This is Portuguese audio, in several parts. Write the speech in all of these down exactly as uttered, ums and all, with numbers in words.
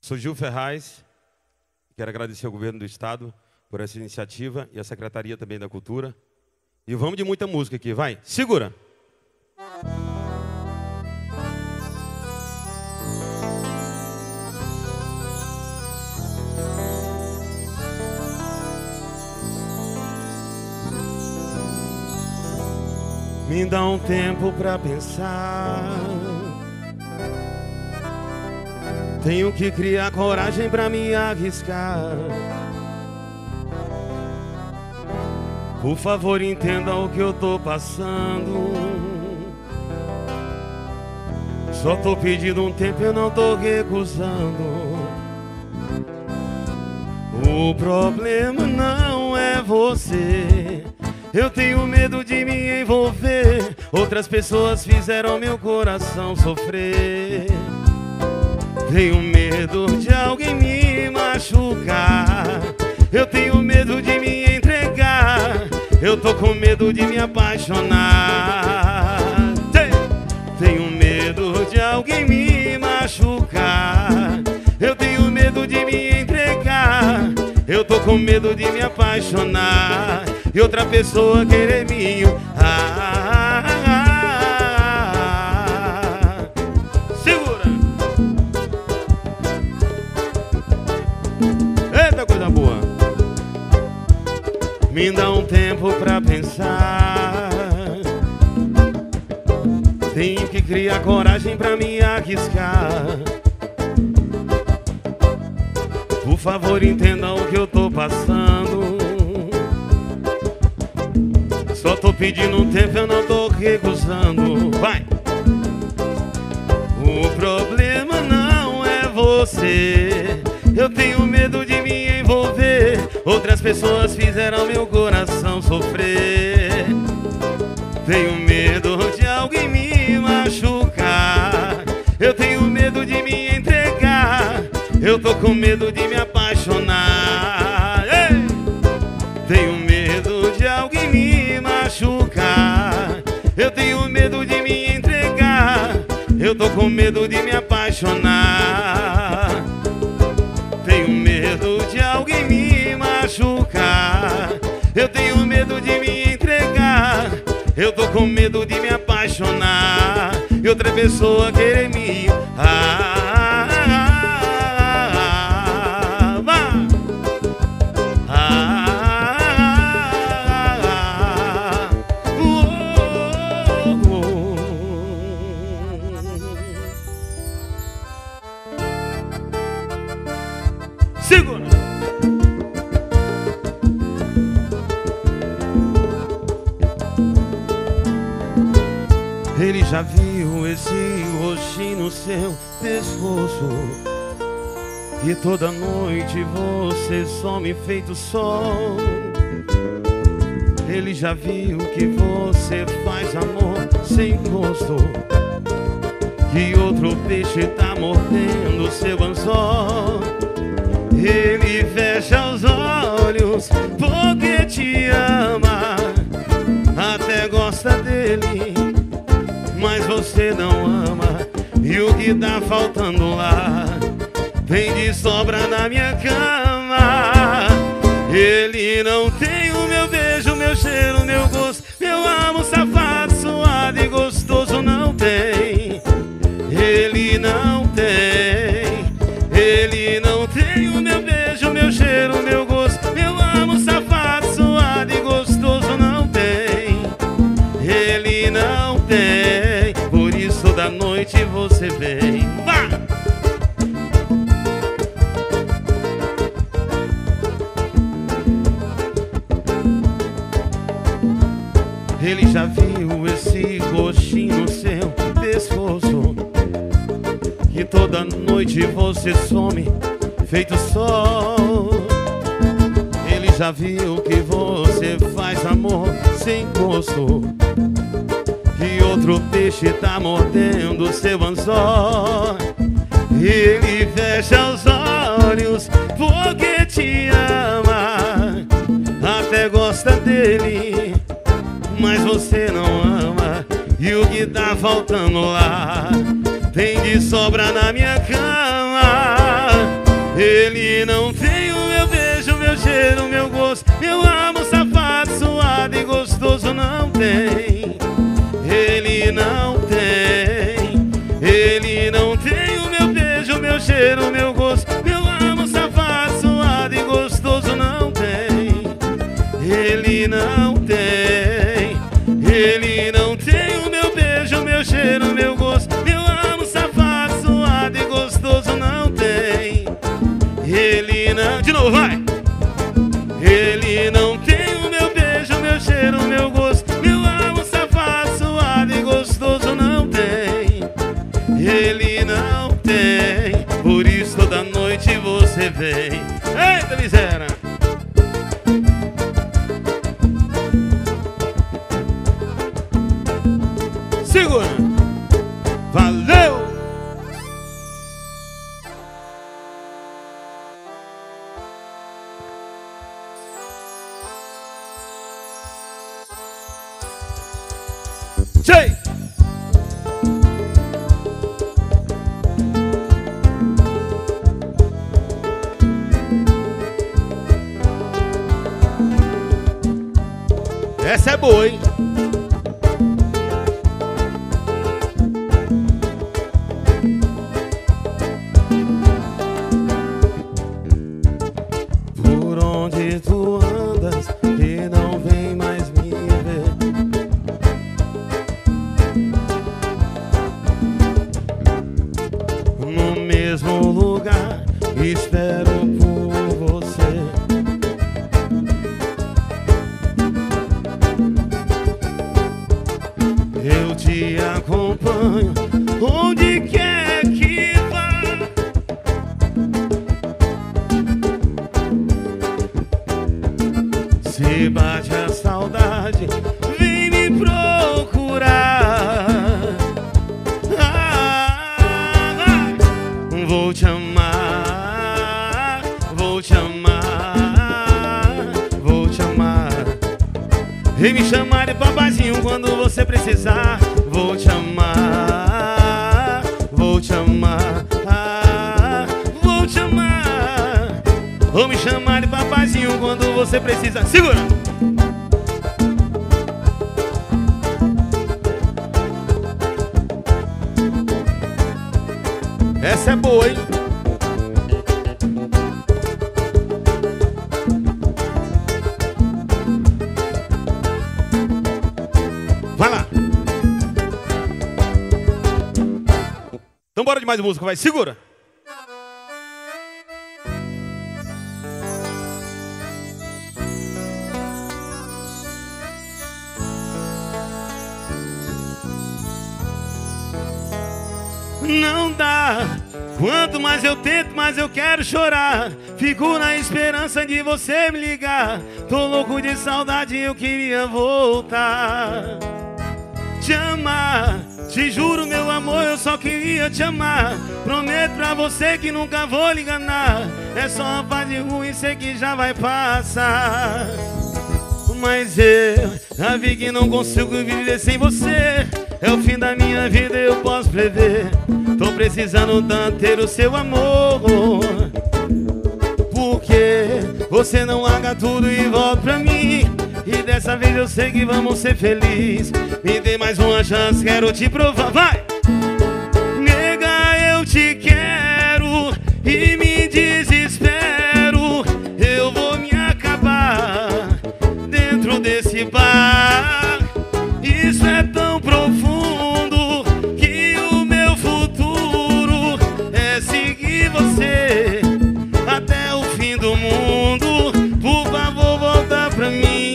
Sou Gil Ferraz, quero agradecer ao governo do estado por essa iniciativa e a Secretaria também da Cultura. E vamos de muita música aqui, vai, segura! Me dá um tempo pra pensar. Tenho que criar coragem pra me arriscar. Por favor, entenda o que eu tô passando. Só tô pedindo um tempo, eu não tô recusando. O problema não é você. Eu tenho medo de me envolver. Outras pessoas fizeram meu coração sofrer. Tenho medo de alguém me machucar. Eu tenho medo de me entregar. Eu tô com medo de me apaixonar. Tenho medo de alguém me machucar. Eu tenho medo de me entregar. Eu tô com medo de me apaixonar e outra pessoa querer mim. Ah, ah, ah, ah. Segura! Eita, coisa boa! Me dá um tempo pra pensar. Tenho que criar coragem pra me arriscar. Por favor, entenda o que eu tô passando. Só tô pedindo um tempo, eu não tô recusando. Vai! O problema não é você. Eu tenho medo de me envolver. Outras pessoas fizeram meu coração sofrer. Tenho medo de alguém me machucar. Eu tenho medo de me entregar. Eu tô com medo de me apaixonar. Ei! Tenho medo de alguém me machucar. Eu tenho medo de me entregar. Eu tô com medo de me apaixonar. Tenho medo de alguém me machucar. Eu tenho medo de me entregar. Eu tô com medo de me apaixonar e outra pessoa querer me. Ah, segura! Ele já viu esse roxinho no seu pescoço, e toda noite você some feito sol. Ele já viu que você faz amor sem gosto, que outro peixe tá mordendo seu anzol. Ele fecha os olhos porque te ama, até gosta dele, mas você não ama. E o que tá faltando lá tem de sobra na minha cama. Ele não tem o meu beijo, meu cheiro, meu gosto, meu amor safado, suado e gostoso. Não tem, ele não tem. Ele não tem o meu beijo, meu cheiro, meu gosto, meu amor safado, suado e gostoso. Não tem, ele não tem. Por isso da noite você vem. Vá! Ele já viu esse roxinho no seu pescoço, que toda noite você some feito sol. Ele já viu que você faz amor sem gosto, que outro peixe tá mordendo seu anzol. Ele fecha os olhos porque te ama, até gosta dele, mas você não ama. E o que tá faltando lá tem de sobra na minha cama. Ele não tem o meu beijo, meu cheiro, meu gosto, meu amor safado, suado e gostoso. Não tem. Ele não tem. Ele não tem o meu beijo, meu cheiro, meu gosto, meu amor safado, suado e gostoso. Não tem. Ele não tem. Ele não tem o meu beijo, meu cheiro, meu gosto, meu amor safado, suado e gostoso. Não tem. Ele não... De novo, vai! Ele não tem o meu beijo, meu cheiro, meu gosto, meu amor safado, suado e gostoso. Não tem. Ele não tem. Por isso toda noite você vem. Eita miséria! Segura! Valeu! Tchê! Essa é boa, hein? Por onde tu andas que não vem mais me ver? No mesmo lugar espero por você. Eu te acompanho onde quer que vá. Se bate a saudade, vem me procurar. Ah, vou te amar, vou te amar, vou te amar. Vem me chamar de papazinho quando você precisar. Vou te amar, vou te amar, ah, vou te amar. Vou me chamar de papazinho quando você precisar. Segura! Essa é boa, hein? Vai lá! Então bora de mais música, vai, segura! Não dá. Quanto mais eu tento, mais eu quero chorar. Fico na esperança de você me ligar. Tô louco de saudade, eu queria voltar. Te amar, te juro meu amor, eu só queria te amar. Prometo pra você que nunca vou lhe enganar. É só uma fase ruim, sei que já vai passar. Mas eu já vi que não consigo viver sem você. É o fim da minha vida, eu posso prever. Tô precisando tanto ter o seu amor. Porque você não larga tudo e volta pra mim. E dessa vez eu sei que vamos ser felizes. Me dê mais uma chance, quero te provar. Vai! Nega, eu te quero e me desespero. Eu vou me acabar dentro desse bar. Isso é tão profundo que o meu futuro é seguir você até o fim do mundo. Por favor, volta pra mim.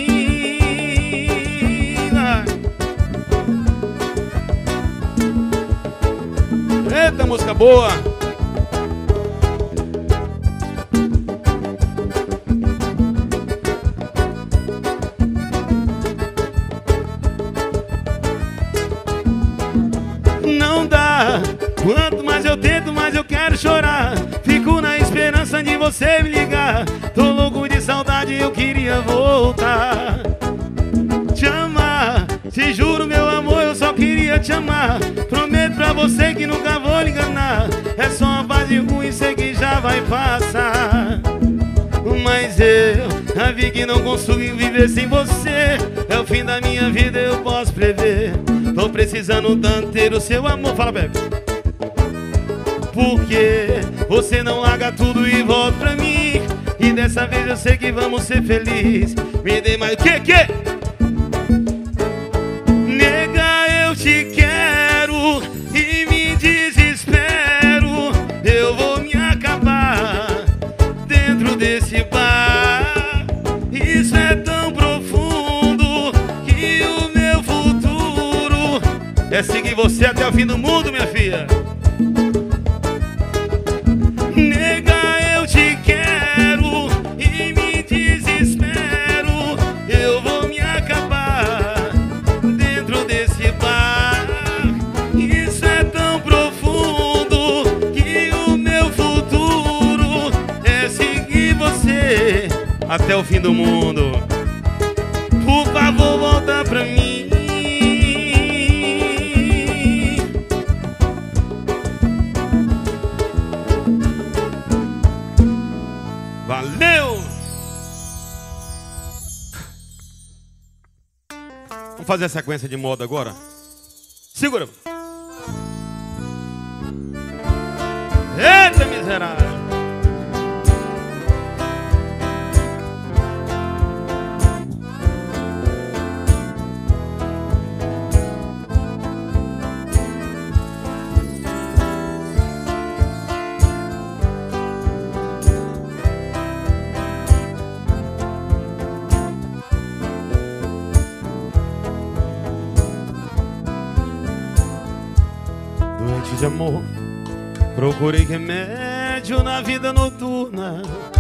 Eita, música boa! Não dá. Quanto mais eu tento, mais eu quero chorar. Fico na esperança de você me ligar. Tô louco de saudade, eu queria voltar. Te amar, te juro meu amor, eu só queria te amar. Prometo pra você que nunca vou lhe enganar. É só uma fase ruim, sei que já vai passar. vi que não consigo viver sem você. É o fim da minha vida, eu posso prever. Tô precisando tanto ter o seu amor. Fala, bebe. Porque você não larga tudo e volta pra mim. E dessa vez eu sei que vamos ser felizes. Me dê mais... Que, que? Nega, eu te quero e me desespero. Eu vou me acabar dentro desse bar. Isso é tão profundo que o meu futuro é seguir você até o fim do mundo, minha filha. Nega, eu te quero e me desespero. Eu vou me acabar dentro desse bar. Isso é tão profundo que o meu futuro é seguir você até o fim do mundo. Por favor, volta pra mim. Valeu! Vamos fazer a sequência de moda agora? Segura! Eita, miserável! Doente de amor, procurei remédio na vida noturna,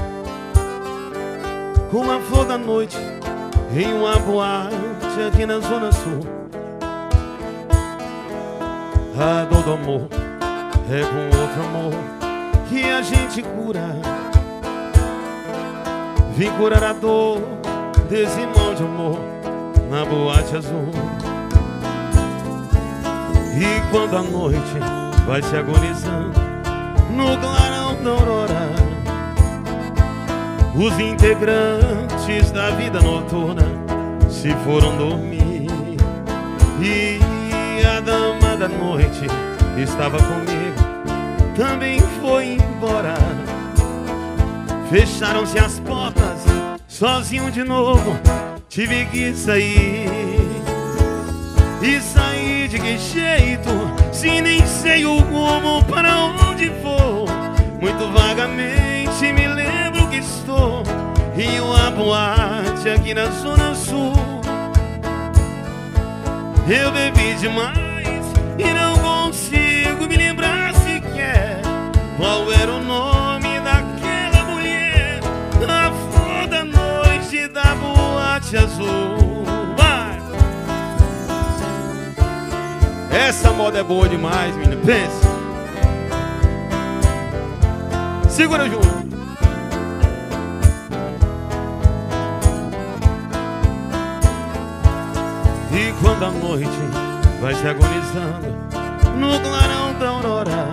com uma flor da noite em uma boate aqui na Zona Sul. A dor do amor é com outro amor que a gente cura. Vim curar a dor desse mal de amor na boate azul. E quando a noite vai se agonizando no clarão da aurora, os integrantes da vida noturna se foram dormir. E a dama da noite estava comigo, também foi embora. Fecharam-se as portas, sozinho de novo tive que sair. E sair de que jeito, se nem sei o como, para onde vou? Muito vagamente me lembro que estou em uma boate aqui na Zona Sul. Eu bebi demais e não consigo me lembrar sequer qual era o nome daquela mulher, a flor da noite da boate azul. Essa moda é boa demais, menina. Pensa. Segura junto. E quando a noite vai se agonizando no clarão da aurora,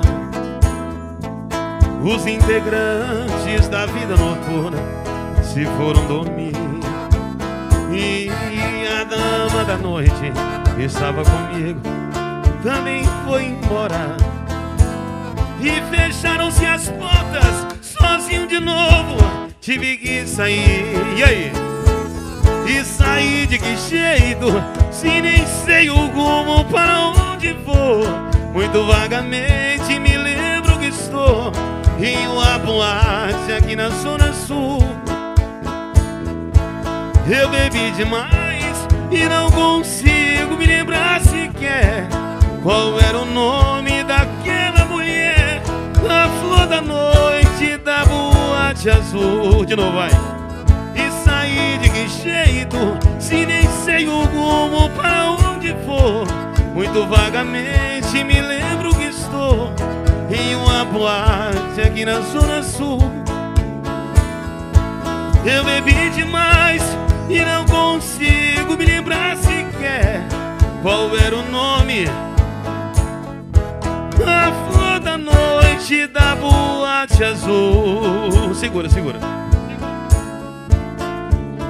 os integrantes da vida noturna se foram dormir. E a dama da noite estava comigo, também foi embora. E fecharam-se as portas, sozinho de novo tive que sair. E aí? E sair de que jeito, se nem sei o rumo, para onde vou? Muito vagamente me lembro que estou em uma boate aqui na Zona Sul. Eu bebi demais e não consigo me lembrar sequer qual era o nome daquela mulher, a flor da noite da boate azul. De novo, vai. E sair de que jeito, se nem sei o rumo, para onde vou? Muito vagamente me lembro que estou em uma boate aqui na Zona Sul. Eu bebi demais e não consigo me lembrar sequer qual era o nome, a flor da noite da boate azul. Segura, segura.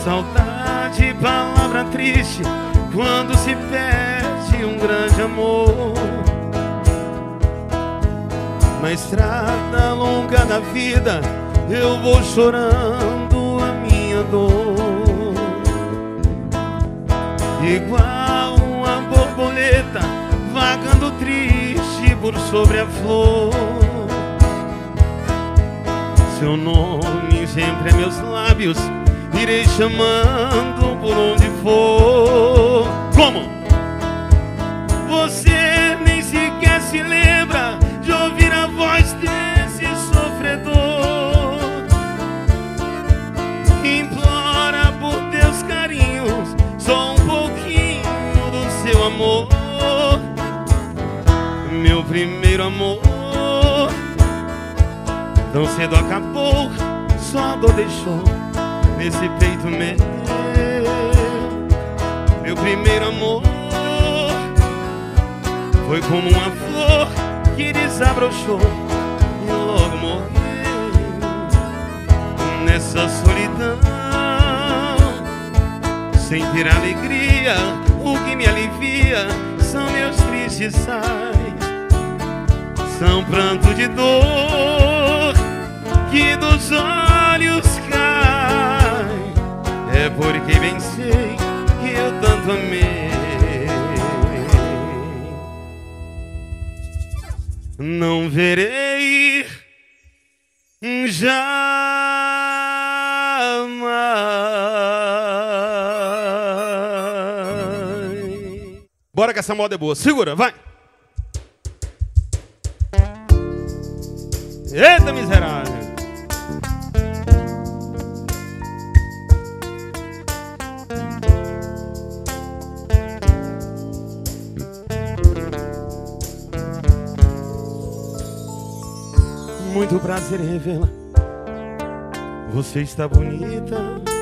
Saudade, palavra triste quando se perde um grande amor. Na estrada longa da vida eu vou chorando a minha dor, igual uma borboleta vagando triste por sobre a flor. Seu nome sempre é meus lábios, irei chamando por onde for. Como? Você nem sequer se lembra de ouvir a voz desse sofredor. Implora por teus carinhos, só um pouquinho do seu amor. Meu primeiro amor tão cedo acabou, só a dor deixou nesse peito meu. Meu primeiro amor foi como uma flor que desabrochou e logo morreu. Nessa solidão, sem ter alegria, o que me alivia são meus tristes sais, são pranto de dor que dos olhos cai. É porque bem sei que eu tanto amei. Não verei jamais. Bora que essa moda é boa. Segura, vai. Eita, miserável. Muito prazer em revê-la. Você está bonita,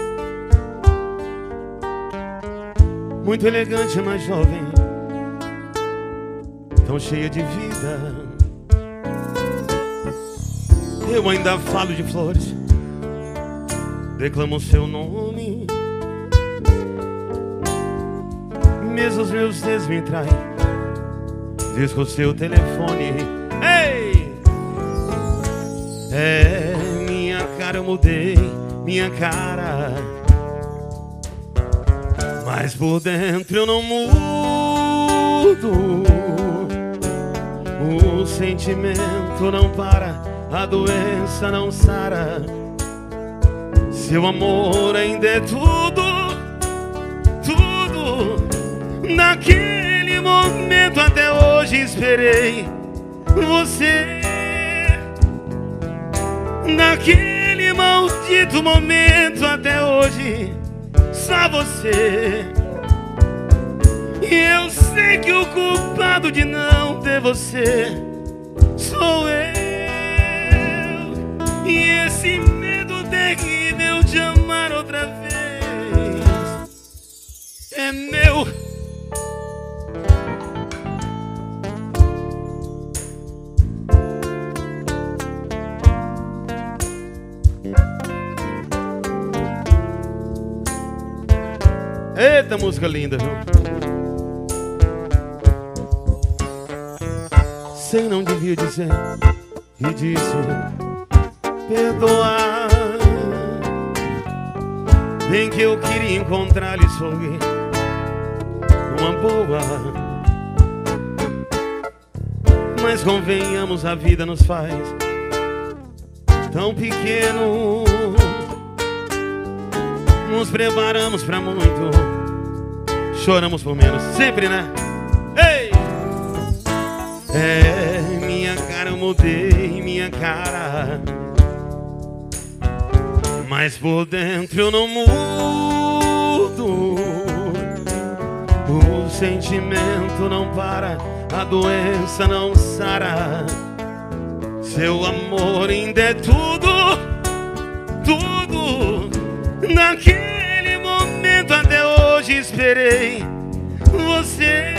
muito elegante, mas jovem, tão cheia de vida. Eu ainda falo de flores, declamo seu nome, mesmo os meus dedos me traem, disco o seu telefone. Ei! É, minha cara eu mudei, minha cara, mas por dentro eu não mudo. O sentimento não para, a doença não sara. Seu amor ainda é tudo, tudo. Naquele momento até hoje esperei você. Naquele maldito momento até hoje só você. E eu sei que o culpado de não ter você sou eu. E esse medo terrível de amar outra vez é meu. Eita, música linda, viu? Sei, não devia dizer, e disse perdoar. Bem que eu queria encontrar-lhe sorrir numa boa, mas convenhamos, a vida nos faz tão pequeno. Nos preparamos pra muito, choramos por menos, sempre, né? Ei! É, minha cara eu mudei, minha cara, mas por dentro eu não mudo. O sentimento não para, a doença não sara. Seu amor ainda é tudo, tudo. Naquele momento até hoje esperei você.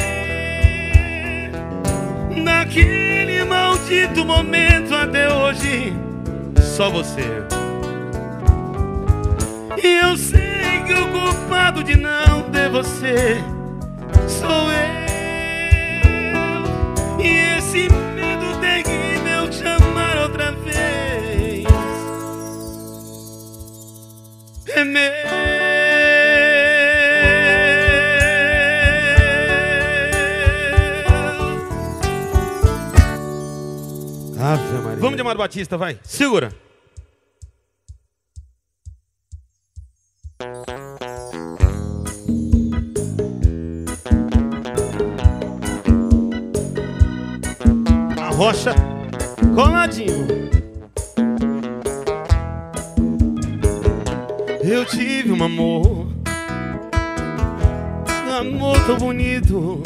Naquele maldito momento até hoje só você. E eu sei que o culpado de não ter você sou eu. E esse medo terrível de amar outra vez é meu. Ave Maria. Vamos de Amado Batista, vai. Segura. A rocha coladinho. Eu tive um amor, um amor tão bonito,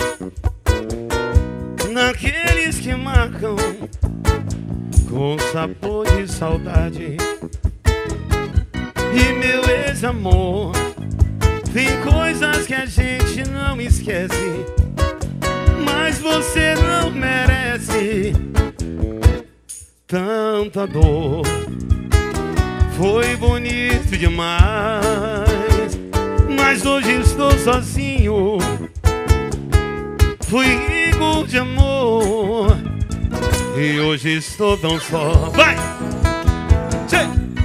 naqueles que marcam com sabor de saudade. E meu ex-amor, tem coisas que a gente não esquece, mas você não merece tanta dor. Foi bonito demais, mas hoje estou sozinho. Fui rico de amor e hoje estou tão só. Vai! Tchê!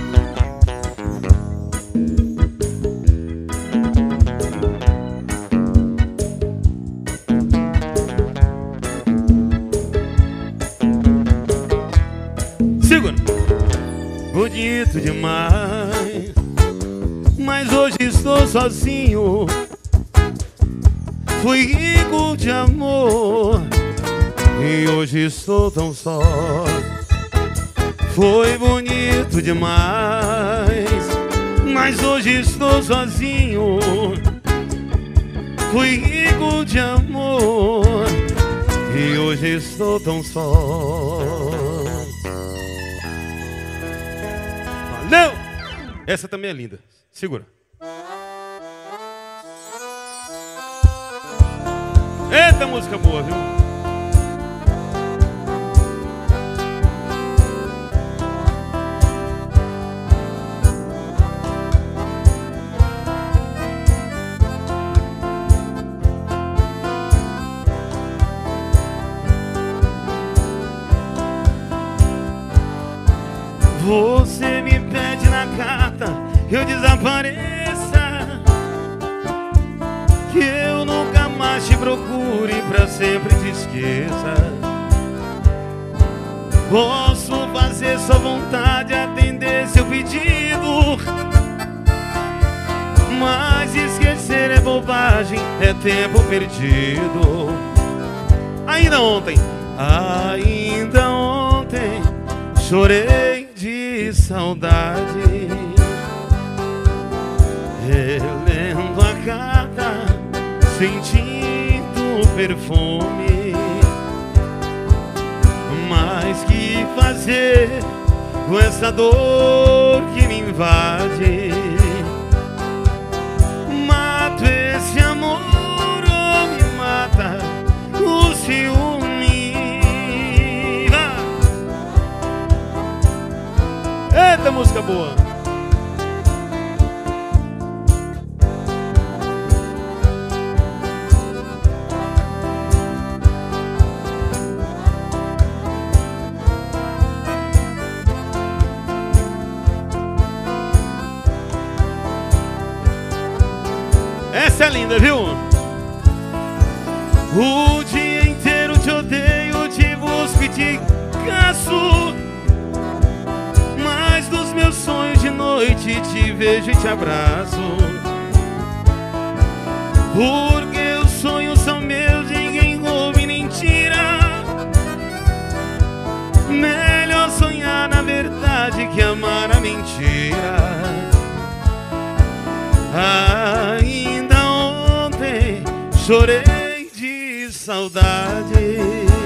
Segura! Bonito demais, mas hoje estou sozinho. Fui rico de amor e hoje estou tão só. Foi bonito demais, mas hoje estou sozinho. Fui rico de amor e hoje estou tão só. Valeu! Essa também é linda. Segura. Eita, música boa, viu? Você me pede na carta que eu desapareça, que eu nunca mais te procure, pra sempre te esqueça. Posso fazer sua vontade, atender seu pedido, mas esquecer é bobagem, é tempo perdido. Ainda ontem, ainda ontem chorei de saudade, relendo a carta, sentindo o perfume. Mas que fazer com essa dor que me invade? Mato esse amor ou me mata o ciúme? Eita, música boa! Essa é linda, viu? O dia inteiro te odeio, te busco e te caço, mas dos meus sonhos de noite te vejo e te abraço. Porque os sonhos são meus, ninguém rouba nem tira. Melhor sonhar na verdade que amar a mentira. Ainda ontem chorei de saudade,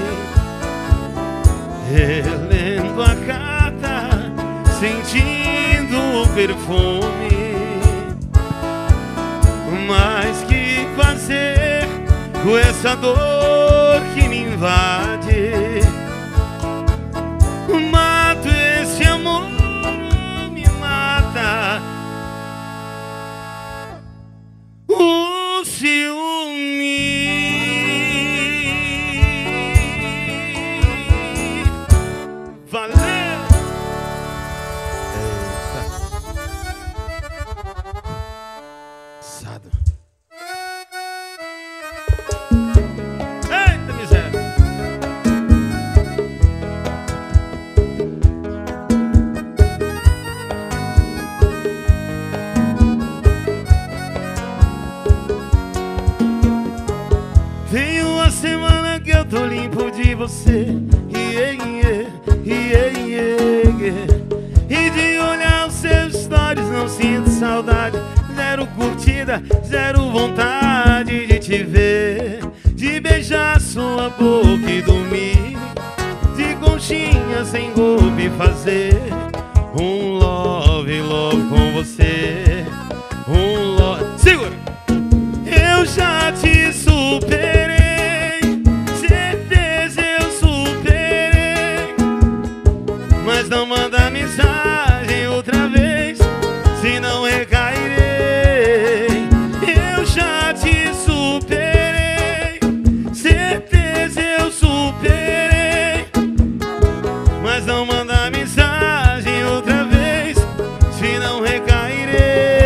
relendo a carta, sentindo o perfume. Mas que fazer com essa dor que me invade? Mato esse amor, me mata Tem uma semana que eu tô limpo de você. Yeah, yeah, yeah, yeah, yeah. E de olhar os seus stories não sinto saudade. Zero curtida, zero vontade de te ver, de beijar sua boca e dormir de conchinha sem golpe, fazer um love, love com você. Um love... Segura! Eu já te superei, certeza eu superei, mas não manda mensagem outra vez, senão recairei. Eu já te superei, certeza eu superei, mas não manda mensagem outra vez, senão recairei.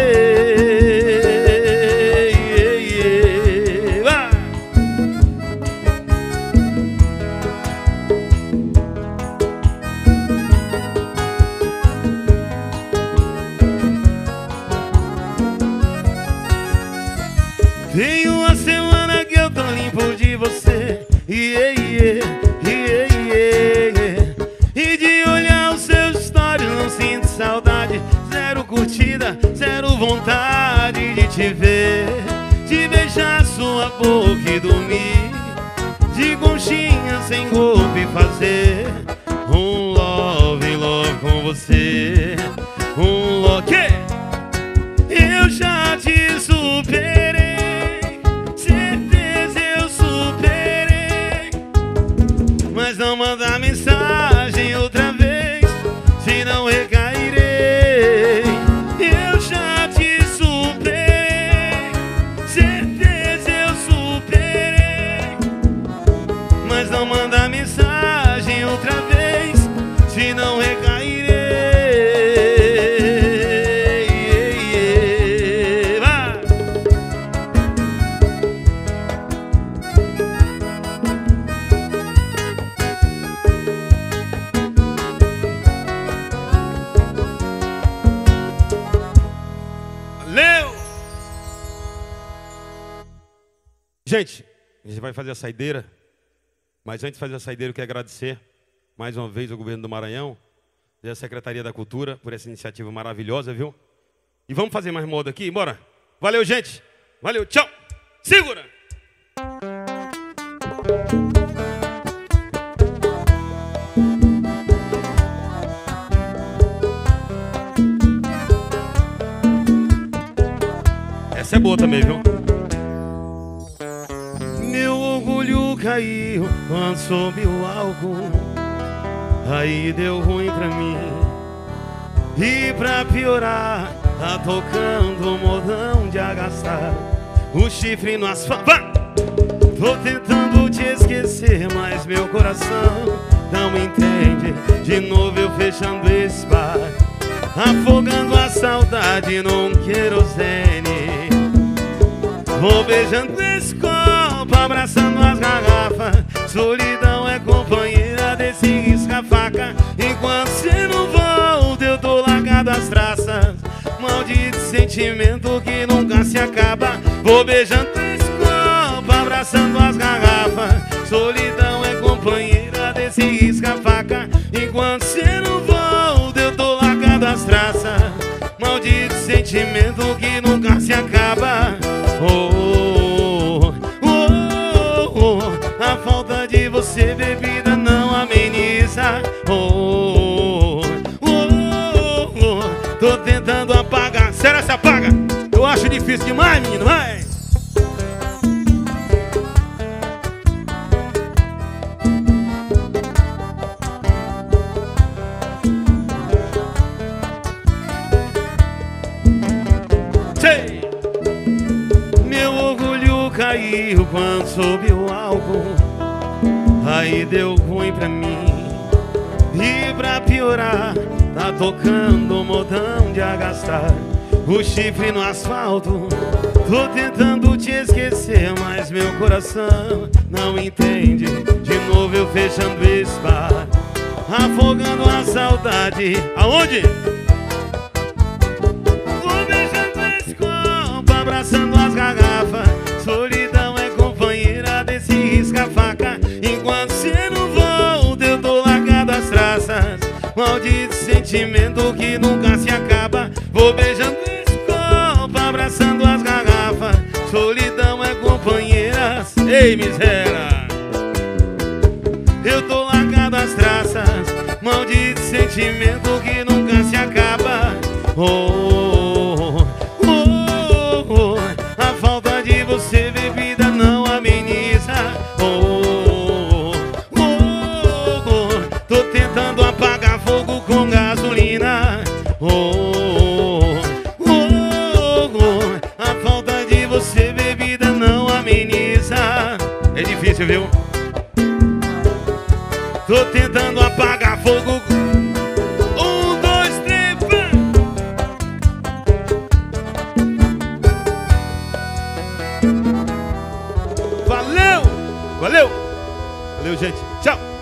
Tem uma semana que eu tô limpo de você. Yeah, yeah, yeah, yeah, yeah. E de olhar os seus stories não sinto saudade. Zero curtida, zero vontade de te ver, de beijar sua boca e dormir de conchinha sem golpe, fazer um love, love com você. Um love que eu já te superei, certeza eu superei, mas não manda mensagem outra vez, senão recairei. Eu já te superei, certeza eu superei, mas não manda mensagem outra vez, senão recairei. Gente, a gente vai fazer a saideira, mas antes de fazer a saideira eu quero agradecer mais uma vez ao governo do Maranhão e à Secretaria da Cultura por essa iniciativa maravilhosa, viu? E vamos fazer mais moda aqui, bora? Valeu, gente! Valeu, tchau! Segura! Essa é boa também, viu? Meu orgulho caiu quando soube o álcool, aí deu ruim pra mim. E pra piorar, tá tocando modão de agaçar o chifre no asfalto. Tô tentando te esquecer, mas meu coração não entende. De novo eu fechando esse bar, afogando a saudade num querosene. Vou beijando esse copo, abraçando as garrafas. Solidão é companheira desse risca-faca. Enquanto cê não volta, eu tô largado as traças. Maldito sentimento que nunca se acaba. Vou beijando esse copo, abraçando as garrafas. Solidão é companheira desse risca-faca. Enquanto cê não volta, eu tô largado as traças. Maldito sentimento que nunca se acaba. Oh, oh, oh, oh. A falta de você, bebida, não ameniza. Oh, oh, oh, oh. Tô tentando apagar. Será que se apaga? Eu acho difícil demais, menino, vai! Meu orgulho caiu quando soube o álcool, aí deu ruim pra mim. E pra piorar, tá tocando modão de agastar o chifre no asfalto. Tô tentando te esquecer, mas meu coração não entende. De novo eu fechando esse bar, afogando a saudade. Aonde? Vou beijando esse copo, abraçando as garrafas. Solidão é companheira desse maldito sentimento que nunca se acaba. Vou beijando esse copo, abraçando as garrafas. Solidão é companheira, ei miséria. Eu tô largado as traças, maldito sentimento que nunca se acaba. Oh, oh, oh, oh. A falta de você, bebida, não ameniza. Oh, oh, oh, oh. Tô tentando apagar fogo com gasolina. Oh, oh, oh, oh. A falta de você, bebida, não ameniza. É difícil, viu? Tô tentando apagar fogo. Um, dois, três, pá. Valeu! Valeu! Valeu, gente. Tchau!